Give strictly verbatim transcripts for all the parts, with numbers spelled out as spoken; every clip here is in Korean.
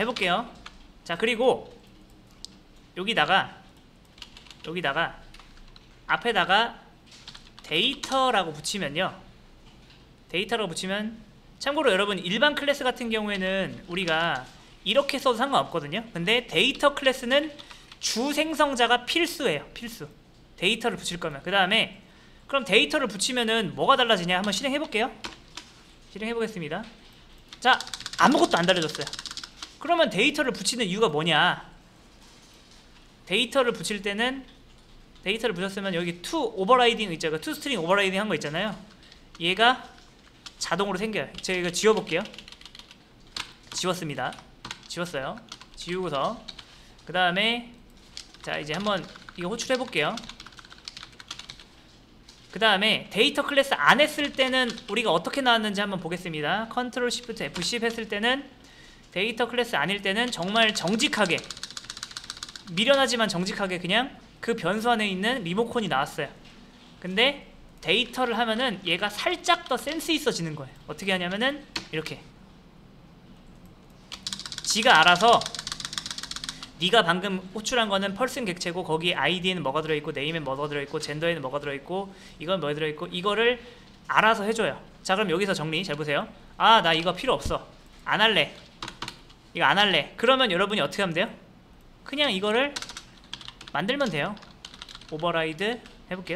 해볼게요. 자, 그리고 여기다가 여기다가 앞에다가 데이터라고 붙이면요, 데이터라고 붙이면, 참고로 여러분 일반 클래스 같은 경우에는 우리가 이렇게 써도 상관없거든요. 근데 데이터 클래스는 주 생성자가 필수예요. 필수. 데이터를 붙일 거면. 그 다음에 그럼 데이터를 붙이면은 뭐가 달라지냐 한번 실행해 볼게요. 실행해 보겠습니다. 자, 아무것도 안 달라졌어요. 그러면 데이터를 붙이는 이유가 뭐냐, 데이터를 붙일 때는, 데이터를 붙였으면 여기 to 오버라이딩 있잖아요. to 스트링 오버라이딩 한 거 있잖아요. 얘가 자동으로 생겨요. 제가 이거 지워볼게요. 지웠습니다. 지웠어요. 지우고서 그 다음에 자, 이제 한번 이거 호출해 볼게요. 그 다음에 데이터 클래스 안 했을 때는 우리가 어떻게 나왔는지 한번 보겠습니다. 컨트롤 시프트 에프 십 했을 때는, 데이터 클래스 아닐 때는 정말 정직하게, 미련하지만 정직하게 그냥 그 변수 안에 있는 리모컨이 나왔어요. 근데 데이터를 하면은 얘가 살짝 더 센스 있어지는 거예요. 어떻게 하냐면은 이렇게 지가 알아서, 네가 방금 호출한 거는 펄슨 객체고 거기 아이디에는 뭐가 들어있고 네임에는 뭐가 들어있고 젠더에는 뭐가 들어있고 이건 뭐가 들어있고, 이거를 알아서 해줘요. 자, 그럼 여기서 정리 잘 보세요. 아, 나 이거 필요 없어, 안 할래, 이거 안 할래. 그러면 여러분이 어떻게 하면 돼요? 그냥 이거를 만들면 돼요. 오버라이드 해볼게요.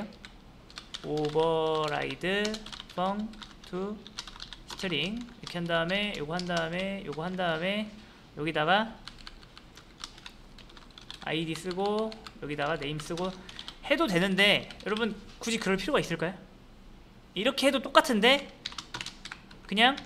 오버라이드 펑 투 스트링 이렇게 한 다음에 요거 한 다음에 요거 한 다음에 여기다가 아이디 쓰고 여기다가 네임 쓰고 해도 되는데, 여러분 굳이 그럴 필요가 있을까요? 이렇게 해도 똑같은데 그냥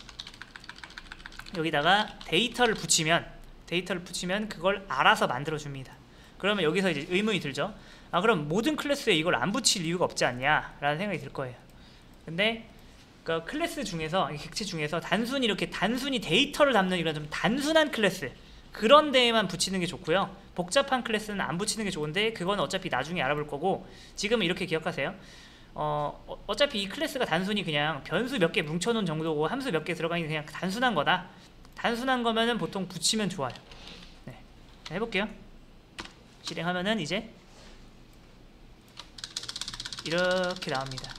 여기다가 데이터를 붙이면, 데이터를 붙이면 그걸 알아서 만들어줍니다. 그러면 여기서 이제 의문이 들죠. 아, 그럼 모든 클래스에 이걸 안 붙일 이유가 없지 않냐 라는 생각이 들 거예요. 근데 그 클래스 중에서, 객체 중에서 단순히 이렇게 단순히 데이터를 담는 이런 좀 단순한 클래스, 그런 데에만 붙이는 게 좋고요. 복잡한 클래스는 안 붙이는 게 좋은데 그건 어차피 나중에 알아볼 거고, 지금은 이렇게 기억하세요. 어, 어차피 이 클래스가 단순히 그냥 변수 몇 개 뭉쳐놓은 정도고 함수 몇 개 들어가 있는 그냥 단순한 거다. 단순한 거면은 보통 붙이면 좋아요. 네. 자, 해볼게요. 실행하면은 이제 이렇게 나옵니다.